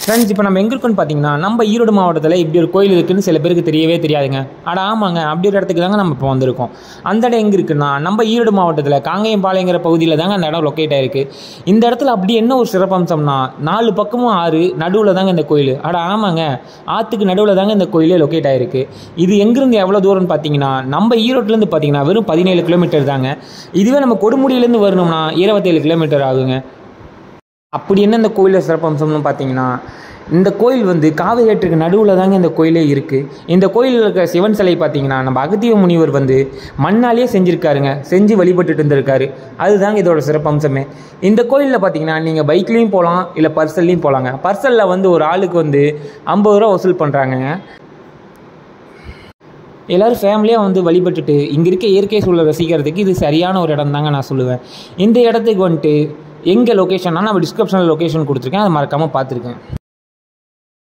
Friends, இப்போ நம்ம எங்கே இருக்கோன்னு பார்த்தீங்கன்னா, நம்ம ஈரோடு மாவட்டத்தில் இப்படி ஒரு கோயில் இருக்குதுன்னு சில பேருக்கு தெரியவே தெரியாதுங்க. ஆமாங்க, அப்படி ஒரு இடத்துக்கு தாங்க நம்ம இப்போ வந்திருக்கோம். அந்த இடம் எங்கே இருக்குன்னா, நம்ம ஈரோடு மாவட்டத்தில் காங்கேயம்பாளையங்கிற பகுதியில் தாங்க அந்த இடம் லொக்கேட் ஆகிருக்கு. இந்த இடத்துல அப்படி என்ன ஒரு சிறப்பம்சம்னா, 4 பக்கமும் ஆறு, நடுவில் தாங்க இந்த கோயில். ஆமாங்க, ஆற்றுக்கு நடுவில் தாங்க இந்த கோயிலே லொக்கேட் ஆகிருக்கு. இது எங்கேருந்து எவ்வளோ தூரம்னு பார்த்தீங்கன்னா, நம்ம ஈரோட்டிலேருந்து பார்த்தீங்கன்னா வெறும் 17 கிலோமீட்டர் தாங்க. இதுவே நம்ம கொடுமுடியிலேருந்து வரணும்னா 27 கிலோமீட்டர் ஆகுங்க. அப்படி என்ன இந்த கோயிலில் சிறப்பம்சம்னு பார்த்தீங்கன்னா, இந்த கோயில் வந்து காவிரி ஆற்றுக்கு நடுவில் தாங்க இந்த கோயிலே இருக்குது. இந்த கோயிலில் இருக்கிற சிவன் சிலை பார்த்தீங்கன்னா, நம்ம அகத்திய முனிவர் வந்து மண்ணாலேயே செஞ்சுருக்காருங்க, செஞ்சு வழிபட்டுட்டு இருந்திருக்காரு. அதுதாங்க இதோட சிறப்பம்சமே. இந்த கோயிலில் பார்த்தீங்கன்னா நீங்கள் பைக்லேயும் போகலாம், இல்லை பர்சல்லையும் போகலாங்க. பர்சலில் வந்து ஒரு ஆளுக்கு வந்து 50 ரூபா வசூல் பண்ணுறாங்கங்க. எல்லோரும் ஃபேமிலியாக வந்து வழிபட்டுட்டு இங்கே இருக்க இயற்கை சூழலை ரசிக்கிறதுக்கு இது சரியான ஒரு இடம் தாங்க நான் சொல்லுவேன். இந்த இடத்துக்கு வந்துட்டு எங்கே லொக்கேஷன்னா நம்ம டிஸ்கிரிப்ஷனில் லொக்கேஷன் கொடுத்துருக்கேன், அதை மறக்காமல் பார்த்துருக்கேன்.